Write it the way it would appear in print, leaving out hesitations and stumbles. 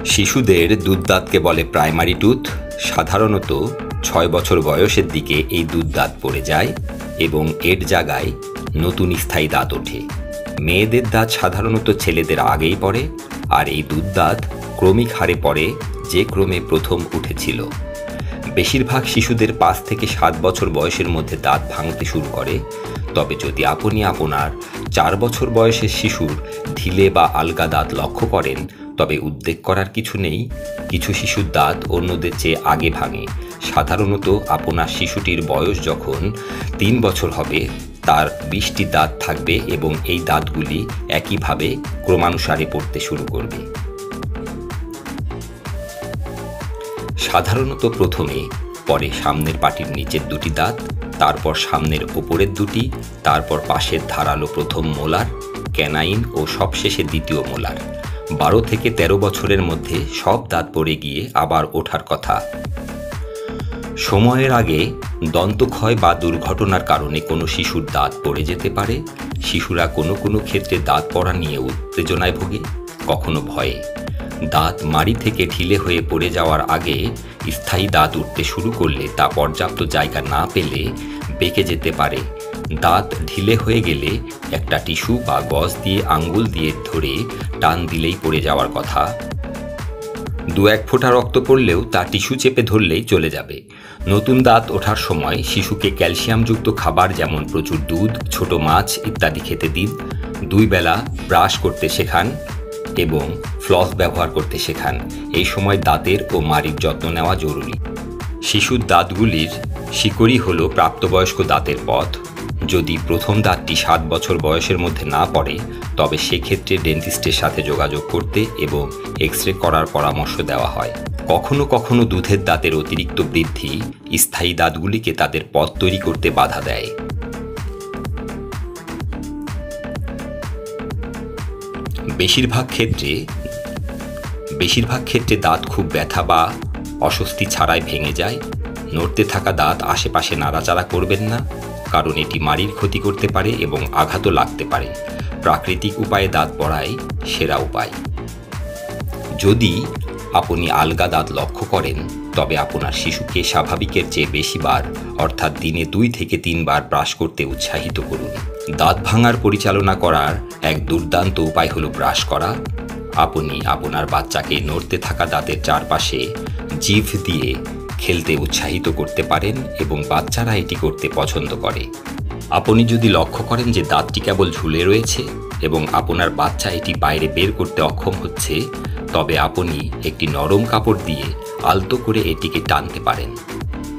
শিশুদের দুধদাঁতকে বলে primary tooth. সাধারণত 6 বছর বয়সের দিকে এই দুধদাঁত পড়ে যায় এবং এর জায়গায় নতুন স্থায়ী দাঁত ওঠে। মেয়েদের দাঁত সাধারণত ছেলেদের আগেই পড়ে, আর এই দুধদাঁত ক্রমিক হারে পড়ে যে ক্রমে প্রথম উঠেছিল। বেশিরভাগ শিশুদের 5 থেকে 7 বছর বয়সের মধ্যে দাঁত ভাঙতে শুরু করে। তবে যদি আপনি আপনার 4 বছর বয়সের শিশুর ঢিলে বা আলগা দাঁত লক্ষ্য করেন, তবে উদ্বেগ করার কিছু নেই। কিছু শিশুর দাঁত অন্যদের চেয়ে আগে ভাঙে। সাধারণত আপনার শিশুটির বয়স যখন 3 বছর হবে, তার 20টি দাঁত থাকবে এবং এই দাঁতগুলি একইভাবে ক্রমানুসারে পড়তে শুরু করবে। সাধারণত প্রথমে পরে সামনের পাটির নিচের 2টি দাঁত, তারপর সামনের ওপরের 2টি, তারপর পাশের ধারালো প্রথম মোলার, ক্যানাইন ও সবশেষে দ্বিতীয় মোলার। 12 থেকে 13 বছরের মধ্যে সব দাঁত পড়ে গিয়ে আবার ওঠার কথা। সময়ের আগে দন্তক্ষয় বা দুর্ঘটনার কারণে কোনো শিশুর দাঁত পড়ে যেতে পারে। শিশুরা কোনো কোনো ক্ষেত্রে দাঁত পড়া নিয়ে উত্তেজনায় ভোগে, কখনো ভয়ে। দাঁত মাড়ি থেকে ঢিলে হয়ে পড়ে যাওয়ার আগে স্থায়ী দাঁত উঠতে শুরু করলে তা পর্যাপ্ত জায়গা না পেলে বেঁকে যেতে পারে। দাঁত ঢিলে হয়ে গেলে একটা টিস্যু বা গজ দিয়ে আঙ্গুল দিয়ে ধরে টান দিলেই পড়ে যাওয়ার কথা। 2-1 ফোঁটা রক্ত পড়লেও তা টিস্যু চেপে ধরলেই চলে যাবে। নতুন দাঁত ওঠার সময় শিশুকে ক্যালসিয়ামযুক্ত খাবার যেমন প্রচুর দুধ, ছোট মাছ ইত্যাদি খেতে দিন। 2 বেলা ব্রাশ করতে শেখান এবং ফ্লস ব্যবহার করতে শেখান। এই সময় দাঁতের ও মাড়ির যত্ন নেওয়া জরুরি। শিশুর দাঁতগুলির শিকড়ই হল প্রাপ্তবয়স্ক দাঁতের পথ। যদি প্রথম দাঁতটি 7 বছর বয়সের মধ্যে না পড়ে, তবে সেক্ষেত্রে ডেন্টিস্টের সাথে যোগাযোগ করতে এবং এক্স-রে করার পরামর্শ দেওয়া হয়। কখনো কখনো দুধের দাঁতের অতিরিক্ত বৃদ্ধি স্থায়ী দাঁতগুলিকে তাদের পথ তৈরি করতে বাধা দেয়। বেশিরভাগ ক্ষেত্রে দাঁত খুব ব্যথা বা অস্বস্তি ছাড়াই ভেঙে যায়। নড়তে থাকা দাঁত আশেপাশে নাড়াচাড়া করবেন না, কারণ এটি মাড়ির ক্ষতি করতে পারে এবং আঘাতও লাগতে পারে। প্রাকৃতিক উপায়ে দাঁত পড়াই সেরা উপায়। যদি আপনি আলগা দাঁত লক্ষ্য করেন, তবে আপনার শিশুকে স্বাভাবিকের চেয়ে বেশিবার অর্থাৎ দিনে 2 থেকে 3 বার ব্রাশ করতে উৎসাহিত করুন। দাঁত ভাঙার পরিচালনা করার এক দুর্দান্ত উপায় হলো ব্রাশ করা। আপনি আপনার বাচ্চাকে নড়তে থাকা দাঁতের চারপাশে জিভ দিয়ে খেলতে উৎসাহিত করতে পারেন এবং বাচ্চারা এটি করতে পছন্দ করে। আপনি যদি লক্ষ্য করেন যে দাঁতটি কেবল ঝুলে রয়েছে এবং আপনার বাচ্চা এটি বাইরে বের করতে অক্ষম হচ্ছে, তবে আপনি একটি নরম কাপড় দিয়ে আলতো করে এটিকে টানতে পারেন।